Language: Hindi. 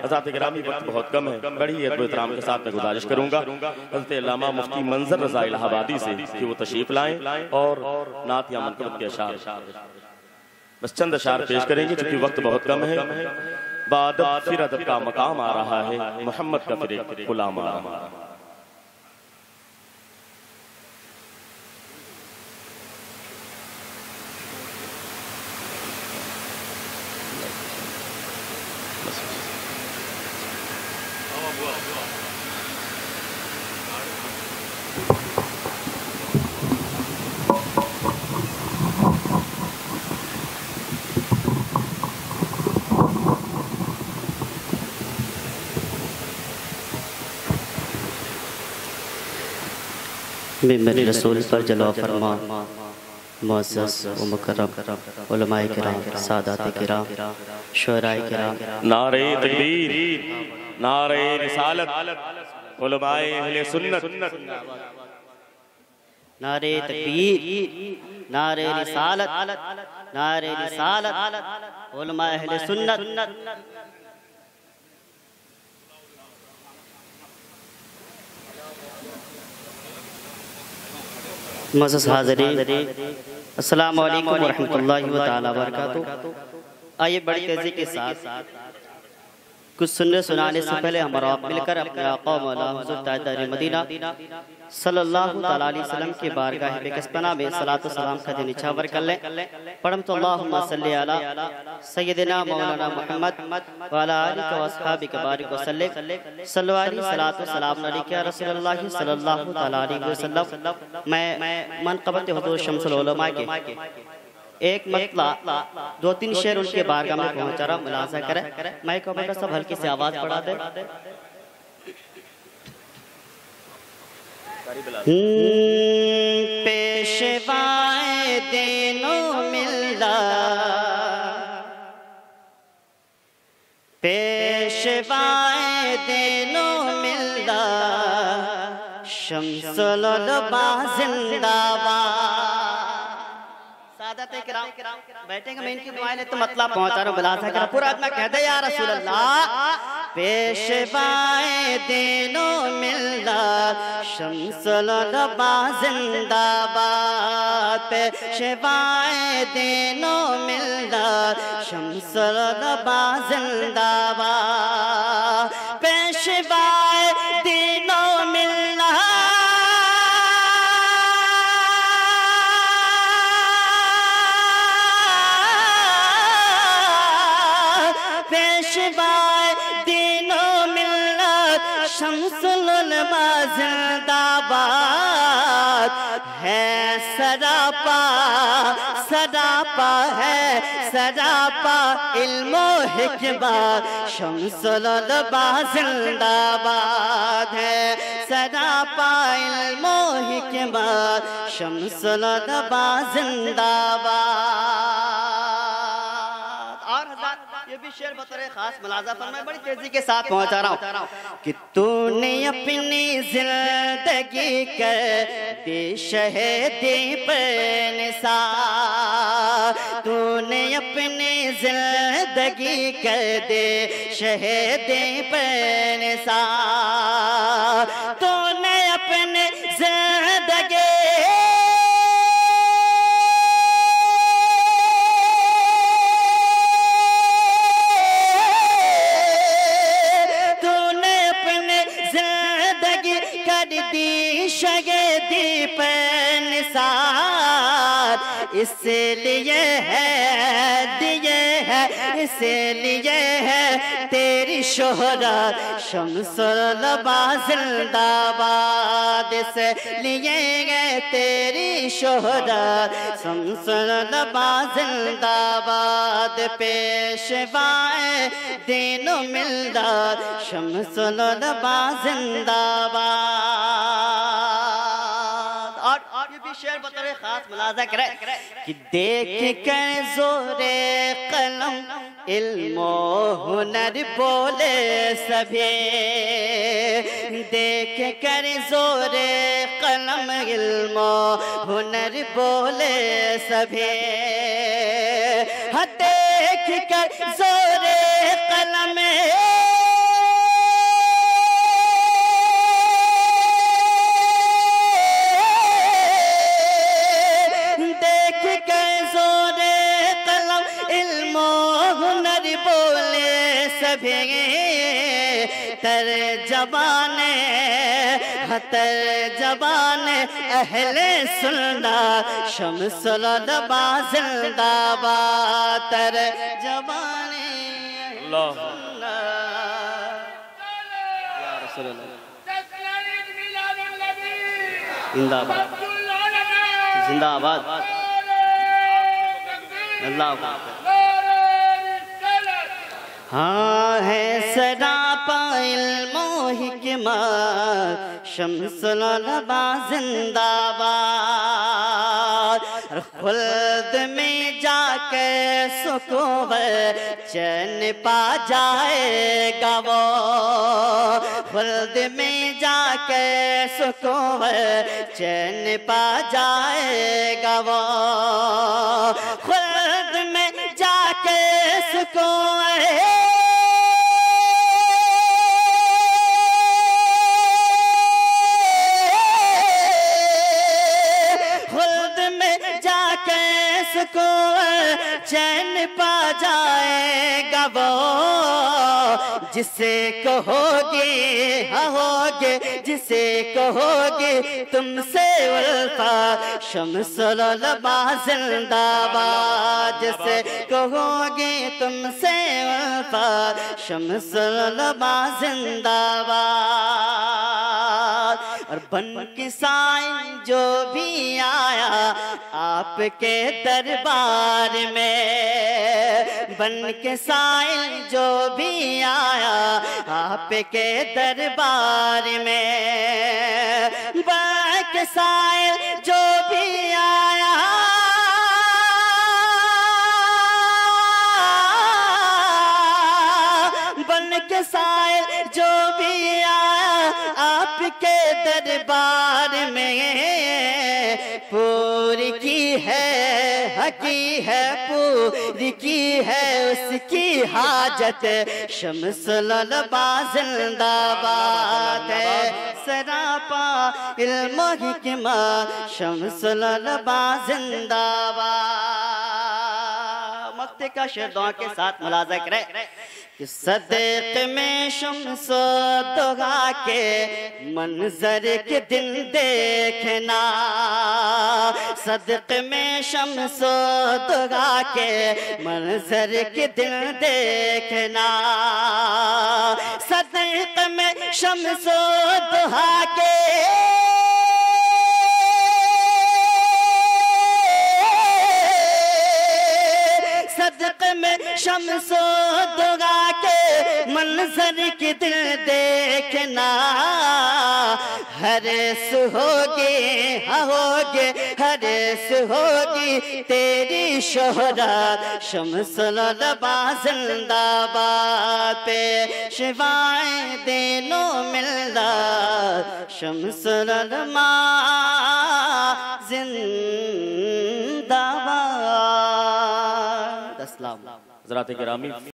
हज़रात गिरामी वक्त बहुत कम है, बड़ी अदब एहतराम के साथ मैं गुजारिश करूंगा हज़रत अल्लामा मुफ्ती मंजर रज़ा इलाहाबादी से कि वो तशरीफ लाएं और नात या मनक़बत के अशार बस चंद अशार पेश करेंगे क्योंकि वक्त बहुत कम है। बाद फिर अदब का मकाम आ रहा है, मोहम्मद का फिर एक गुलाम आ रहा है। मेरे रसूल पर जलवा फरमान मुअज़्ज़ज़ व मुकर्रम उलमाए किराम, सादाते किराम, शुअराए किराम, नारे तकबीर, नारे रिसालत, उलमाए अहले सुन्नत, नारे तकबीर, नारे रिसालत, नारे रिसालत, उलमाए अहले सुन्नत। मुअज़्ज़ज़ हाज़रीन, अस्सलामु अलैकुम व रहमतुल्लाहि व तआला व बरकातुहू। आइए बड़ी तेज़ी के साथ कुछ सुनने सुनाने से पहले हमारा आप मिलकर अपने आका मौला हुज़ूर ताजदार मदीना सल्लल्लाहु तआला अलैहि वसल्लम की बारगाह बेकसपना में सलात व सलाम का निछावर कर लें। पढ़म तो अल्लाहुम्मा सल्ली अला सय्यदिना मौलाना मुहम्मद व अला आलिहि व अस्हाबिहि बारिक व सल्लिम सल्लल्लाहु अलैहि सलात व सलाम अलैका रसूलुल्लाह सल्लल्लाहु तआला अलैहि वसल्लम। मैं मनक़बत हुज़ूर शम्सुल उलमा के एक मतला 2-3 शेर उनके बारगाह में पहुंचा रहा, मुलाजा करें। मैं को बेटा सब हल्की से आवाज बढ़ा दे। पेशवाए दिनों मिल्ला, पेशवाए दिनों मिल्ला, शम्सुल उलमा जिंदाबाद। बैठेंगे मैं इनकी दुआएं तो मतलब पहुंचा रहा हूँ, बुला सके पूरा आदमी कह दे या रसूल अल्लाह। पेशवाए दिनों मिल्ला, शम्सुल उलमा जिंदाबाद, पेशवाए दिनों मिल्ला, शम्सुल उलमा जिंदाबाद, पेशवाए दिनों मिल्ला, पेशवाए दिनों मिल्लत, शम्सुल उलमा जिंदाबाद। है सरापा सरापा है सरापा इल्मो हिकमा, शम्सुल उलमा जिंदाबाद। है सरापा इल्मो हिकमा, शम्सुल उलमा जिंदाबाद। ये भी शेर बतौर खास मुलाजा पर मैं बड़ी तेजी के साथ पहुंचा रहा हूँ कि तूने अपनी जिंदगी कर दी शहीदी पे निसार, तूने अपनी जिंदगी कर दे शहीदी पे निसार, तूने अपनी जिंदगी शहीदी पे निसार, इसलिए है दिए है, इसलिए है तेरी शोहरत, शम्सुल उलमा जिंदाबाद। इसलिए है तेरी शोहरत, शम्सुल उलमा जिंदाबाद। पेशवाए दिनों मिल्लत, शम्सुल उलमा जिंदाबाद। और ये भी शेर बतौर खास मुलाजा करे कि देख कर जोरे कलम इल्मो हुनर बोले सभी, देख कर जोरे कलम इल्मो हुनर बोले सभी, देख कर जोरे कलम भी तर्जबाने तर्जबाने अहले सुन्ना शम्सुल उलमा जिंदाबाद तर्जबाने अल्लाह जिंदाबाद जिंदाबाद अल्लाह। हाँ है सरापा इल्म हिकमत शम्सुल उलमा जिंदाबाद। खुल्द में जाकर सुकून चैन पा जाएगा वो, खुल्द में जाकर सुकून चैन पा जाएगा वो, खुल्द में जाकर सुकून को चैन पा जाएगा वो, जिसे कहोगे होगे, जिसे कहोगे तुमसे उल्फा शम्सुल उलमा जिंदाबाद, जिसे कहोगे तुमसे उल्फा शम्सुल उलमा जिंदाबाद। और बन के साईं जो भी आया आपके दरबार में, बन के साईं जो भी आया आपके दरबार में, बन के साईं जो भी आया बन के साईं जो भी आया आपके दरबार में, पूरी की है हकी है पूरी की है उसकी हाजत शम्सुल उलमा जिंदाबाद है। सरापा इल्म हिकमत शम्सुल उलमा जिंदाबाद। मक्ते का शेर दुआ के साथ मुलाजा करें कि सदक़ में शम्सो दुआ के मंजर के दिन देखना, सदक़ में शम्सो दुआ के मंजर के दिन देखना, सदक़ में शम्सो दुआ के सदक़ में शम्सो दुआ के मंजर के दिल देखना, हर सुहोगे होगे हर सुहोगी तेरी शोहरत शम्सुल उलमा जिंदाबाद। पेशवाए देनो मिलदा शम्सुल उलमा जिंदाबाद। अस्सलाम। हज़रात गिरामी।